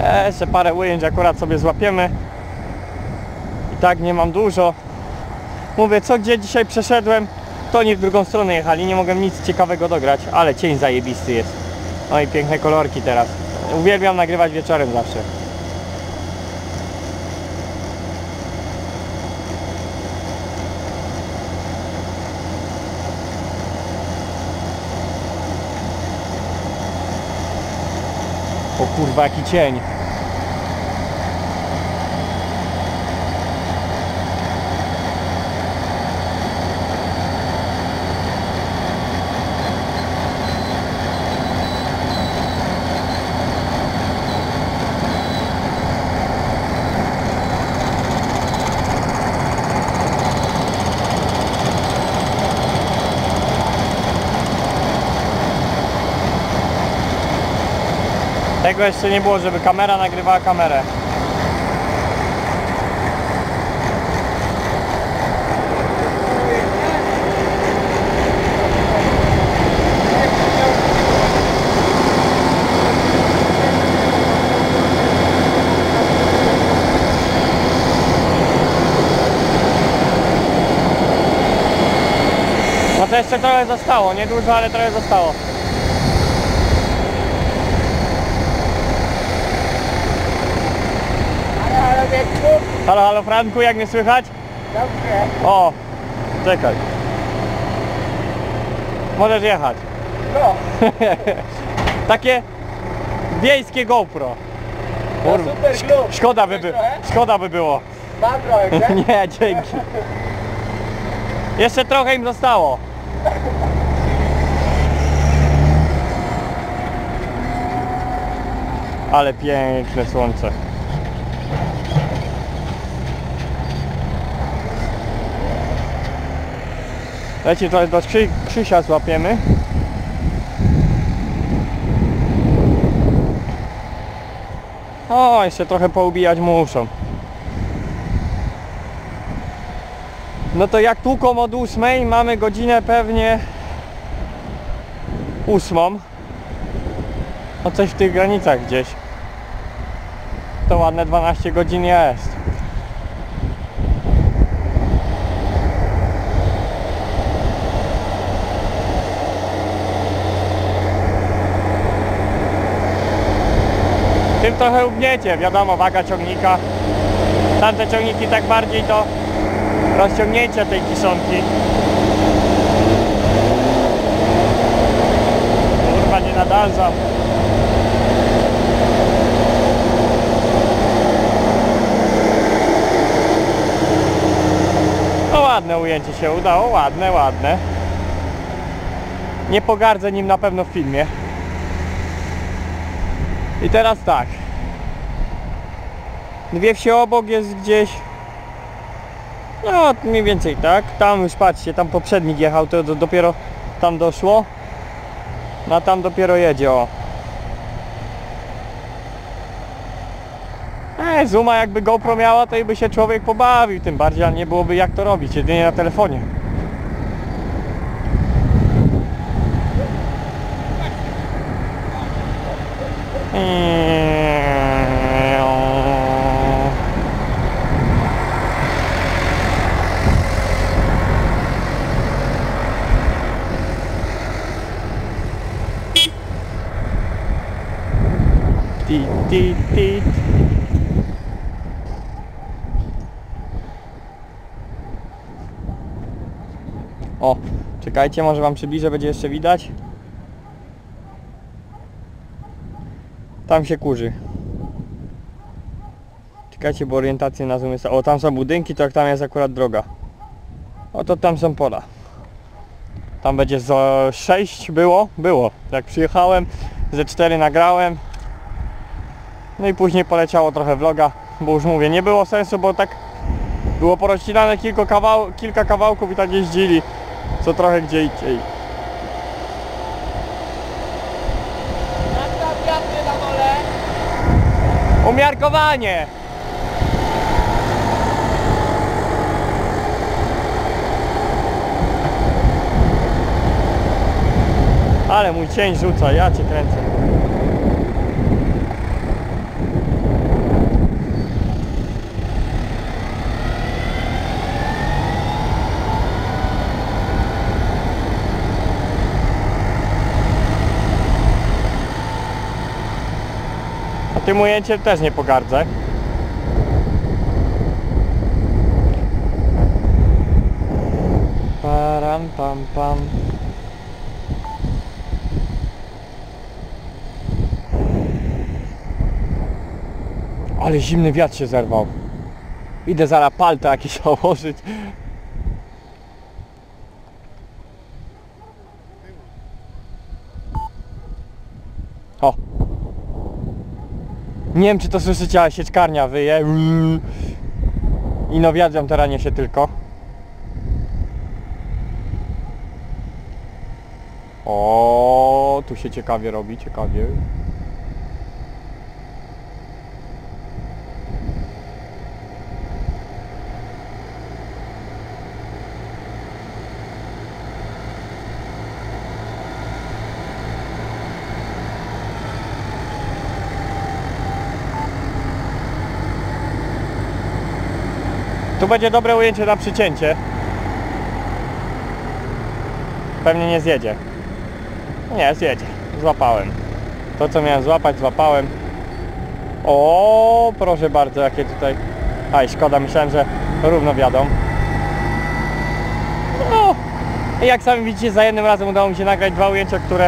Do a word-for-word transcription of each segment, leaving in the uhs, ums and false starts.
e, jeszcze parę ujęć akurat sobie złapiemy. I tak nie mam dużo. Mówię, co gdzie dzisiaj przeszedłem, to oni w drugą stronę jechali, nie mogłem nic ciekawego dograć, ale cień zajebisty jest. No i piękne kolorki teraz. Uwielbiam nagrywać wieczorem zawsze. O kurwa, jaki cień. Tego jeszcze nie było, żeby kamera nagrywała kamerę. No to jeszcze trochę zostało, nie dużo, ale trochę zostało. Halo, halo Franku, jak mnie słychać? Dobrze. O, czekaj. Możesz jechać. No. Takie wiejskie GoPro. No super klub. Szkoda by, by, szkoda by było. Mam trochę, tak? Nie, dzięki. Jeszcze trochę im zostało. Ale piękne słońce. Leci trochę do Krzy Krzysia złapiemy. O, jeszcze trochę poubijać muszą. No to jak tłuką od ósmej, mamy godzinę pewnie ósmą. No coś w tych granicach gdzieś. To ładne dwanaście godzin jest. Tym trochę ugniecie, wiadomo, waga ciągnika. Tamte ciągniki tak bardziej to rozciągnięcie tej kiszonki. Kurwa, nie nadążam. No ładne ujęcie się udało, ładne, ładne. Nie pogardzę nim na pewno w filmie. I teraz tak. Dwie wsi obok jest gdzieś. No mniej więcej tak. Tam już patrzcie, tam poprzednik jechał, to do, dopiero tam doszło. No a tam dopiero jedzie, o. Eee, zooma jakby GoPro miała, to i by się człowiek pobawił. Tym bardziej, ale nie byłoby jak to robić, jedynie na telefonie. Tit, tit, tit. O, czekajcie, może wam przybliżę, będzie jeszcze widać. Tam się kurzy. Czekajcie, bo orientację na zoom jest... O, tam są budynki, to jak tam jest akurat droga. O, to tam są pola. Tam będzie z sześć było? Było. Jak przyjechałem, ze cztery nagrałem. No i później poleciało trochę vloga, bo już mówię, nie było sensu, bo tak było porozcinane kilka, kawał, kilka kawałków i tak jeździli, co trochę gdzie indziej. Umiarkowanie! Ale mój cień rzuca, ja cię kręcę. Tym ujęciem też nie pogardzę. Param pam pam. Ale zimny wiatr się zerwał. Idę zaraz palto jakieś założyć. O! Nie wiem, czy to słyszycie, ale sieczkarnia wyje. I no wiatr ją teraz niesie tylko. O, tu się ciekawie robi, ciekawie. Tu będzie dobre ujęcie na przycięcie. Pewnie nie zjedzie. Nie, zjedzie. Złapałem. To, co miałem złapać, złapałem. O, proszę bardzo, jakie tutaj... Aj, szkoda, myślałem, że równo wiadą. No. I jak sami widzicie, za jednym razem udało mi się nagrać dwa ujęcia, które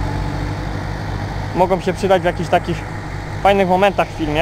mogą się przydać w jakichś takich fajnych momentach w filmie.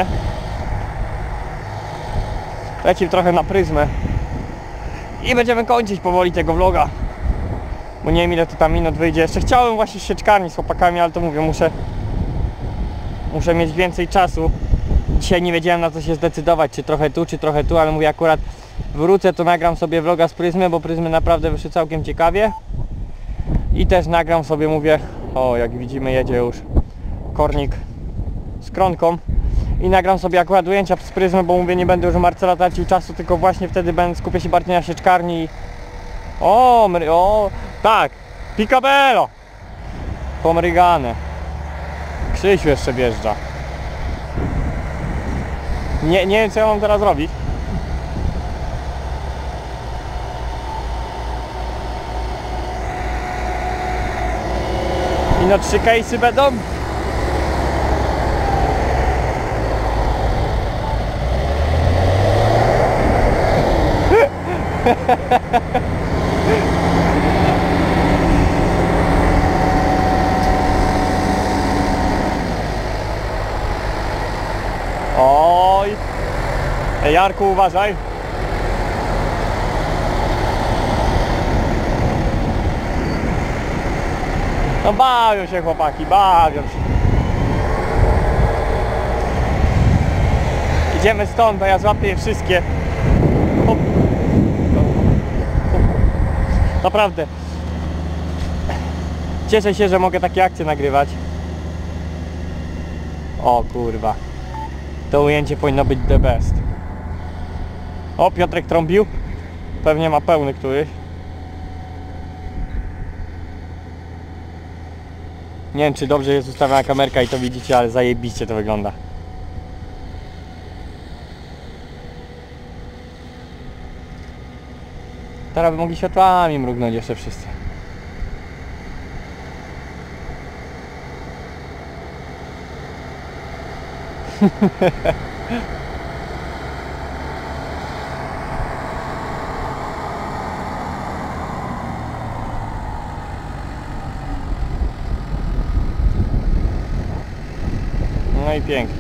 Lecimy trochę na pryzmę i będziemy kończyć powoli tego vloga, bo nie wiem, ile to tam minut wyjdzie. Jeszcze chciałem właśnie sieczkarni z chłopakami, ale to mówię, muszę muszę mieć więcej czasu. Dzisiaj nie wiedziałem, na co się zdecydować, czy trochę tu, czy trochę tu, ale mówię, akurat wrócę, to nagram sobie vloga z pryzmy, bo pryzmy naprawdę wyszły całkiem ciekawie. I też nagram sobie, mówię, o, jak widzimy, jedzie już kornik z kronką. I nagram sobie akurat ujęcia z pryzmy, bo mówię, nie będę już u Marcela tracił czasu, tylko właśnie wtedy będę skupię się bardziej na sieczkarni i... O, mry... o, tak, Picabello! Pomrygane. Krzysiu jeszcze wjeżdża. Nie, nie wiem, co ja mam teraz robić. I no trzy case'y będą. Oj! Ej, Jarku, uważaj! No bawią się chłopaki, bawią się. Idziemy stąd, bo ja złapię je wszystkie. Hop. Naprawdę. Cieszę się, że mogę takie akcje nagrywać. O kurwa. To ujęcie powinno być the best. O, Piotrek trąbił. Pewnie ma pełny któryś. Nie wiem, czy dobrze jest ustawiona kamerka i to widzicie, ale zajebiście to wygląda. Teraz by mogli światłami mrugnąć jeszcze wszyscy. No i pięknie.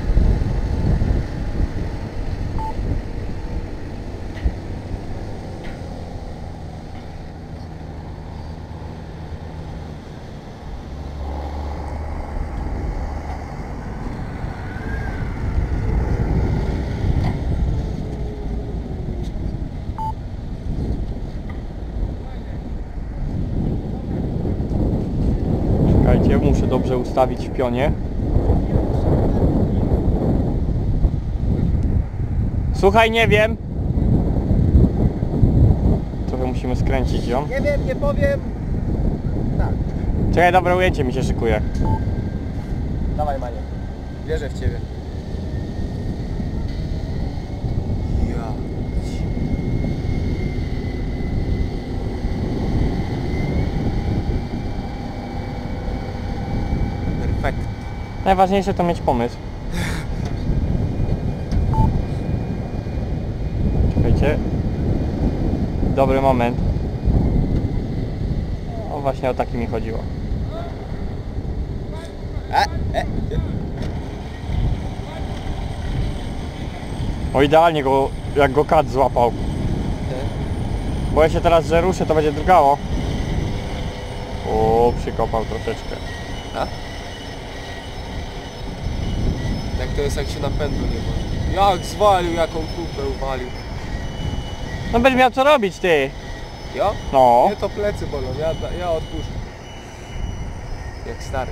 Czekajcie, muszę dobrze ustawić w pionie. Słuchaj, nie wiem. Trochę musimy skręcić ją. Nie wiem, nie powiem. Tak. Czekaj, dobre ujęcie mi się szykuje. Dawaj, Maniek. Wierzę w ciebie. Ja. Perfekt. Najważniejsze to mieć pomysł. widzicie? Dobry moment. O, właśnie o taki mi chodziło. E, e, e. O, idealnie go, jak go kat złapał. Boję się teraz, że ruszę, to będzie drgało. O, przykopał troszeczkę. A? Jak to jest, jak się napędu nie ma. Jak zwalił, jaką kupę uwalił. No będziesz miał co robić, ty. Ja? No. Nie, to plecy bolą, ja, ja odpuszczę. Jak stary.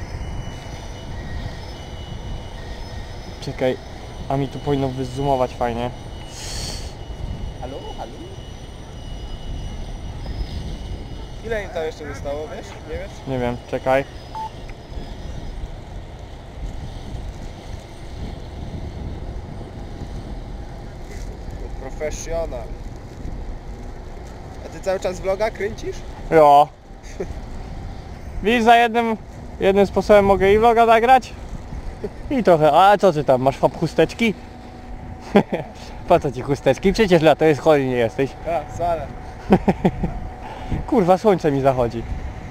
Czekaj, a mi tu powinno wyzoomować fajnie. Halo, halo? Ile im tam jeszcze zostało, wiesz? Nie wiesz? Nie wiem, czekaj. Profesjonal. A ty cały czas vloga kręcisz? Jo. Widzisz, za jednym, jednym sposobem mogę i vloga nagrać. I trochę, a co ty tam, masz hop chusteczki? Po co ci chusteczki? Przecież lato jest, chory nie jesteś. A, wcale. Kurwa, słońce mi zachodzi.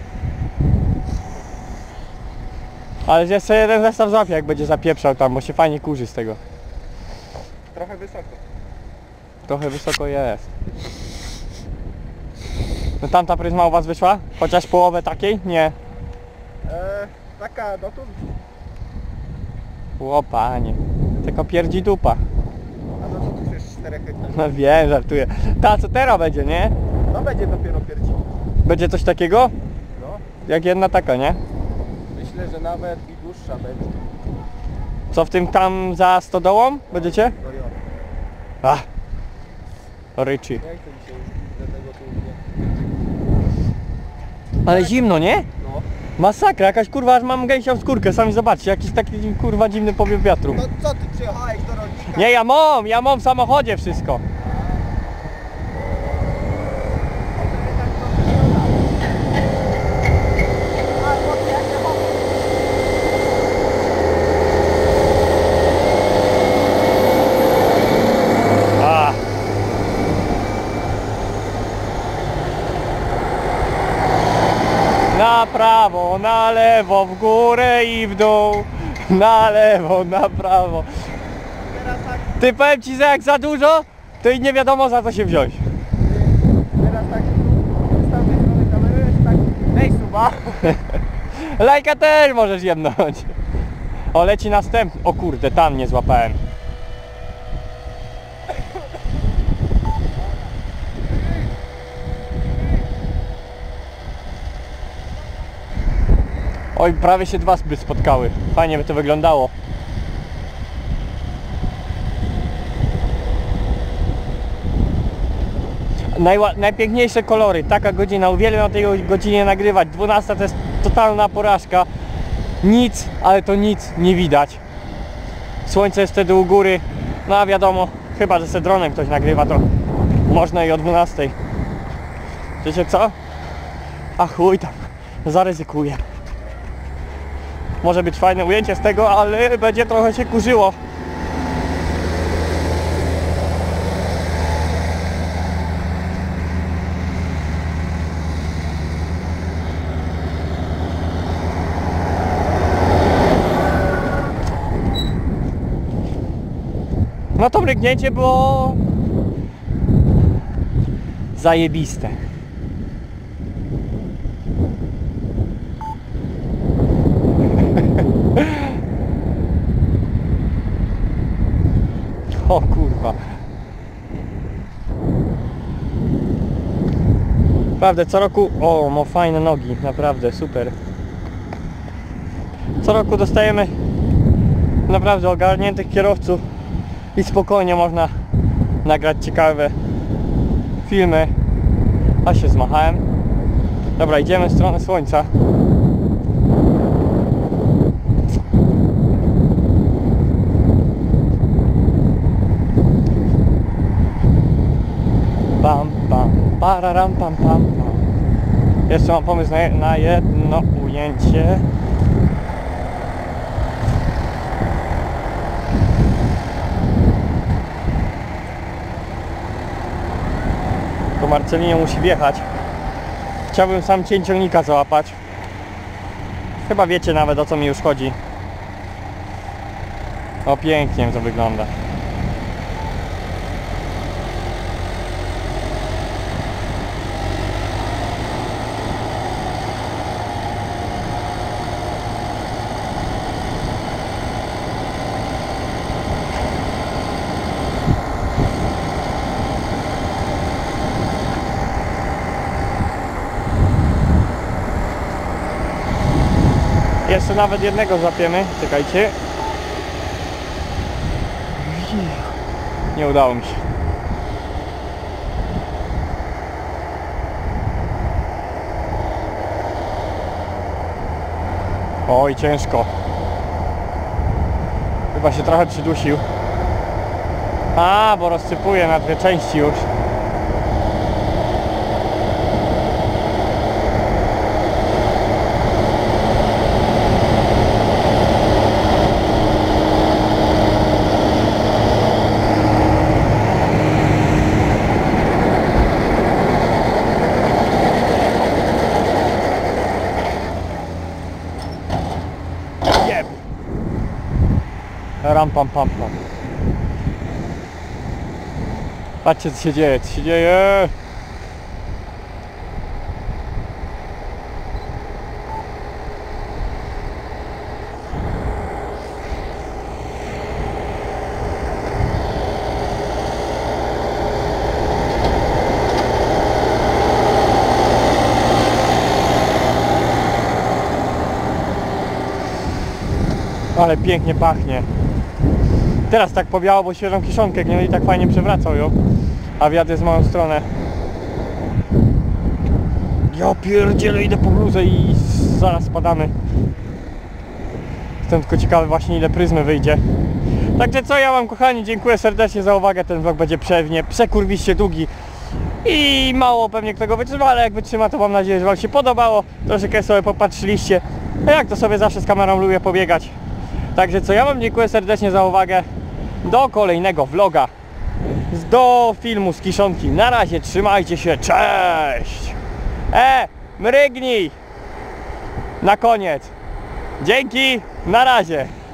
Ale jeszcze jeden zestaw złapie, jak będzie zapieprzał tam, bo się fajnie kurzy z tego. Trochę wysoko. Trochę wysoko jest. No tamta pryzma u was wyszła? Chociaż połowę takiej? Nie. Eee, taka dotąd. O panie. Tylko pierdzi dupa. A no to tu już cztery hektary. No wiem, żartuję. Ta co teraz będzie, nie? No będzie dopiero pierdzi. Będzie coś takiego? No. Jak jedna taka, nie? Myślę, że nawet i dłuższa będzie. Co w tym tam za stodołą będziecie? No jo. Ach. Ryczy. Jak to dzisiaj już do tego tu nie. Ale zimno, nie? No. Masakra, jakaś kurwa, aż mam gęsią skórkę, sami zobaczcie, jakiś taki kurwa dziwny powiew wiatru. No co ty przyjechałeś do rolnika? Nie, ja mam, ja mam w samochodzie wszystko. A. Na prawo, na lewo, w górę i w dół. Na lewo, na prawo. Teraz tak, Ty, powiem ci, że jak za dużo, to i nie wiadomo za co się wziąć. teraz tak z tamtej strony kamery jest tak. Dej suba. Lajka też możesz jebnąć. O, leci następny. O kurde, tam nie złapałem. Oj, prawie się dwa by spotkały. Fajnie by to wyglądało. Najła najpiękniejsze kolory, taka godzina, uwielbiam o tej godzinie nagrywać. dwunasta to jest totalna porażka. Nic, ale to nic nie widać. Słońce jest wtedy u góry. No a wiadomo, chyba że se dronem ktoś nagrywa, to można i o dwunastej. Wiecie co? A chuj tam, zaryzykuję. Może być fajne ujęcie z tego, ale będzie trochę się kurzyło. No to mrygnięcie było zajebiste. O kurwa. Naprawdę co roku, o, ma fajne nogi, naprawdę super. Co roku dostajemy naprawdę ogarniętych kierowców i spokojnie można nagrać ciekawe filmy. A się zmachałem. Dobra, idziemy w stronę słońca. Pam, pam, pararam, pam, pam, pam. Jeszcze mam pomysł na, na jedno ujęcie. Celinio musi wjechać. Chciałbym sam cień ciągnika załapać. Chyba wiecie nawet, o co mi już chodzi. O, pięknie to wygląda. Jeszcze nawet jednego złapiemy, czekajcie. Nie udało mi się. Oj, ciężko. Chyba się trochę przydusił. A, bo rozsypuje na dwie części już. Ram pam pam pam. Patrzcie, co się dzieje, co się dzieje. Ale pięknie pachnie. Teraz tak pobiało, bo świeżą kiszonkę nie i tak fajnie przewracał ją. A wiatr jest w moją stronę. Ja pierdzielę, idę po bluzę i zaraz spadamy. Jestem tylko ciekawy właśnie, ile pryzmy wyjdzie. Także co, ja wam kochani dziękuję serdecznie za uwagę. Ten vlog będzie pewnie przekurwiście długi i mało pewnie kto go wytrzyma, ale jak wytrzyma, to mam nadzieję, że wam się podobało. Troszeczkę sobie popatrzyliście. A jak to sobie zawsze z kamerą lubię pobiegać. Także co, ja wam dziękuję serdecznie za uwagę. Do kolejnego vloga, do filmu z kiszonki. Na razie, trzymajcie się, cześć! E, mrygnij! Na koniec. Dzięki, na razie.